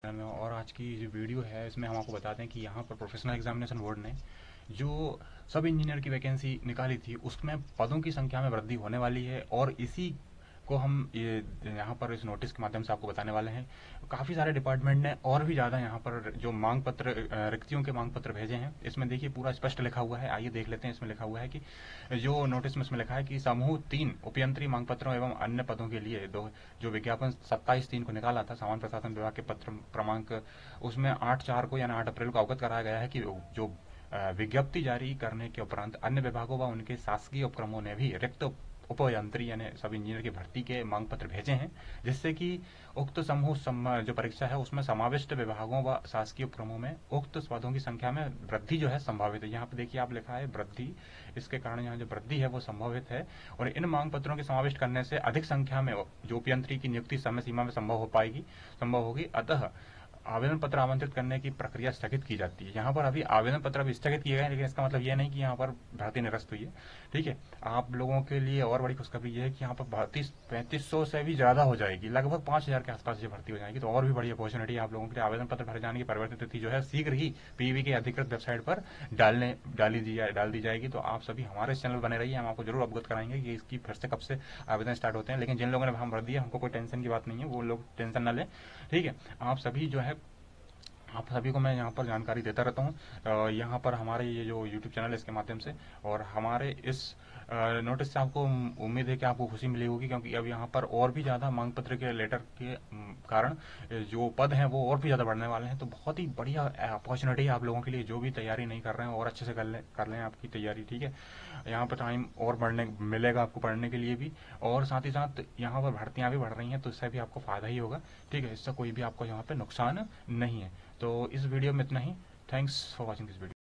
Channel में। और आज की जो वीडियो है इसमें हम आपको बताते हैं कि यहाँ पर प्रोफेशनल एग्जामिनेशन बोर्ड ने जो सब इंजीनियर की वैकेंसी निकाली थी उसमें पदों की संख्या में वृद्धि होने वाली है, और इसी को हम ये यहाँ पर इस नोटिस के माध्यम से आपको बताने वाले हैं। काफ़ी सारे डिपार्टमेंट ने और भी ज़्यादा यहाँ पर जो मांग पत्र, रिक्तियों के मांग पत्र भेजे हैं। इसमें देखिए पूरा स्पष्ट लिखा हुआ है, आइए देख लेते हैं। इसमें लिखा हुआ है कि जो नोटिस में इसमें लिखा है कि समूह 3 उपयंत्री मांग पत्रों एवं अन्य पदों के लिए दो जो विज्ञापन 27/3 को निकाला था सामान्य प्रशासन विभाग के पत्र क्रमांक, उसमें 8/4 को यानी 8 अप्रैल को अवगत कराया गया है कि जो विज्ञप्ति जारी करने के उपरांत अन्य विभागों व उनके शासकीय उपक्रमों ने भी रिक्त उपयंत्री यानी सब इंजीनियर की भर्ती के मांग पत्र भेजे हैं, जिससे कि उक्त समूह जो परीक्षा है उसमें समाविष्ट विभागों व शासकीय उपक्रमों में उक्त पदों की संख्या में वृद्धि जो है संभावित है। यहाँ पे देखिए आप लिखा है वृद्धि, इसके कारण यहाँ जो वृद्धि है वो संभावित है। और इन मांग पत्रों के समाविष्ट करने से अधिक संख्या में जो उपयंत्री की नियुक्ति समय सीमा में संभव होगी। अतः आवेदन पत्र आमंत्रित करने की प्रक्रिया स्थगित की जाती है। यहाँ पर अभी आवेदन पत्र अभी स्थगित किए गए, लेकिन इसका मतलब ये नहीं कि यहाँ पर भर्ती निरस्त हुई है। ठीक है, आप लोगों के लिए और बड़ी खुशखबरी ये है कि यहाँ पर भर्ती 3500 से भी ज्यादा हो जाएगी, लगभग 5000 के आसपास ये भर्ती हो जाएगी। तो और भी बड़ी अपॉर्चुनिटी आप लोगों के लिए। आवेदन पत्र भरे जाने की परिवर्तित तिथि जो है शीघ्र ही पीवी की अधिकृत वेबसाइट पर डाल दी जाएगी। तो आप सभी हमारे चैनल बने रहिए, हम आपको जरूर अवगत कराएंगे कि इसकी फिर से कब से आवेदन स्टार्ट होते हैं। लेकिन जिन लोगों ने फॉर्म भर दिया, हमको कोई टेंशन की बात नहीं है, वो लोग टेंशन न लें। ठीक है, आप सभी जो है, आप सभी को मैं यहाँ पर जानकारी देता रहता हूँ। यहाँ पर हमारे ये जो YouTube चैनल है इसके माध्यम से, और हमारे इस नोटिस से आपको उम्मीद है कि आपको खुशी मिली होगी, क्योंकि अब यहाँ पर और भी ज़्यादा मांग पत्र के लेटर के कारण जो पद हैं वो और भी ज़्यादा बढ़ने वाले हैं। तो बहुत ही बढ़िया अपॉर्चुनिटी है आप लोगों के लिए, जो भी तैयारी नहीं कर रहे हैं और अच्छे से कर लें आपकी तैयारी। ठीक है, यहाँ पर टाइम और बढ़ने मिलेगा आपको पढ़ने के लिए भी, और साथ ही साथ यहाँ पर भर्तियाँ भी बढ़ रही हैं, तो इससे भी आपको फ़ायदा ही होगा। ठीक है, इससे कोई भी आपको यहाँ पर नुकसान नहीं है। तो इस वीडियो में इतना ही। Thanks for watching this video.